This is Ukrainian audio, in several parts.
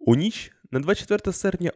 У ніч на 24 серпня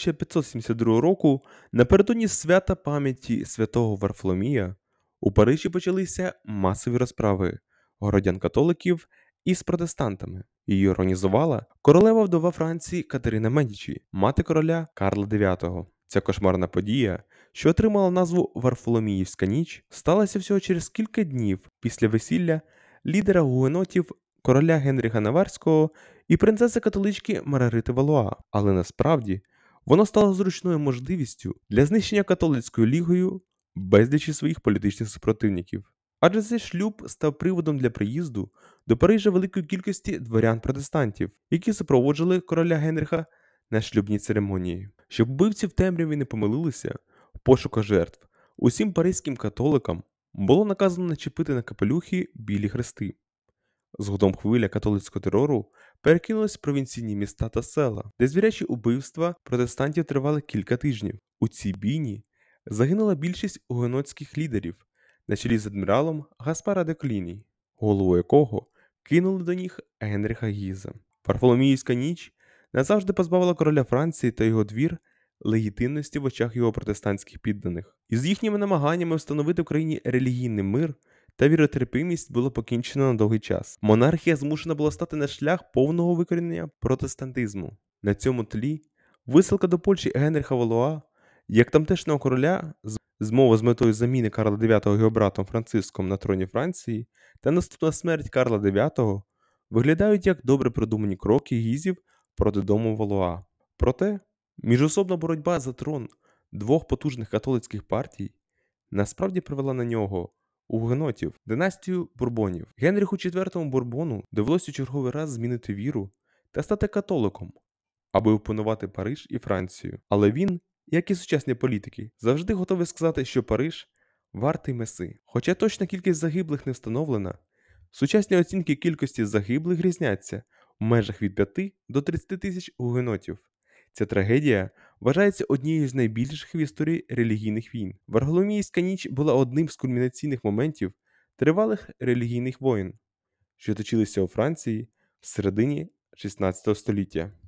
1572 року, напередодні свята пам'яті святого Варфоломія, у Парижі почалися масові розправи городян-католиків із протестантами. Її організувала королева вдова Франції Катерина Медічі, мати короля Карла IX. Ця кошмарна подія, що отримала назву Варфоломіївська ніч, сталася всього через кілька днів після весілля лідера гугенотів короля Генріха Наварського і принцеси-католички Маргарити Валуа, але насправді воно стало зручною можливістю для знищення католицькою лігою безлічі своїх політичних супротивників. Адже цей шлюб став приводом для приїзду до Парижа великої кількості дворян-протестантів, які супроводжували короля Генріха на шлюбній церемонії. Щоб вбивці в темряві не помилилися в пошуках жертв, усім паризьким католикам було наказано начепити на капелюхи білі хрести. Згодом хвиля католицького терору перекинулась в провінційні міста та села, де звірячі убивства протестантів тривали кілька тижнів. У цій бійні загинула більшість гугенотських лідерів на чолі з адміралом Гаспара де Коліні, голову якого кинули до ніг Генріха Гіза. Варфоломіївська ніч назавжди позбавила короля Франції та його двір легітимності в очах його протестантських підданих. Із їхніми намаганнями встановити в країні релігійний мир та віротерпимість було покінчено на довгий час. Монархія змушена була стати на шлях повного викорінення протестантизму. На цьому тлі висилка до Польщі Генріха Валуа, як тамтешнього короля, змова з метою заміни Карла IX його братом Франциском на троні Франції та наступна смерть Карла IX виглядають як добре продумані кроки гізів проти дому Валуа. Проте, міжособна боротьба за трон двох потужних католицьких партій насправді привела на нього у гугенотів династію Бурбонів. Генріху IV Бурбону довелося у черговий раз змінити віру та стати католиком, аби опанувати Париж і Францію. Але він, як і сучасні політики, завжди готовий сказати, що Париж вартий меси. Хоча точна кількість загиблих не встановлена, сучасні оцінки кількості загиблих різняться в межах від 5 до 30 тисяч гугенотів. Ця трагедія вважається однією з найбільших в історії релігійних війн. Варфоломіївська ніч була одним з кульмінаційних моментів тривалих релігійних воєн, що точилися у Франції в середині XVI століття.